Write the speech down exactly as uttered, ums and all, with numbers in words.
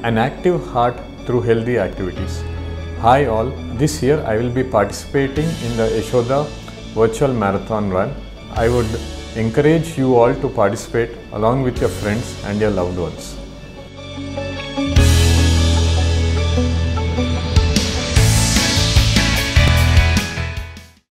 An active heart through healthy activities. Hi all, this year I will be participating in the Yashoda virtual marathon run. I would encourage you all to participate along with your friends and your loved ones.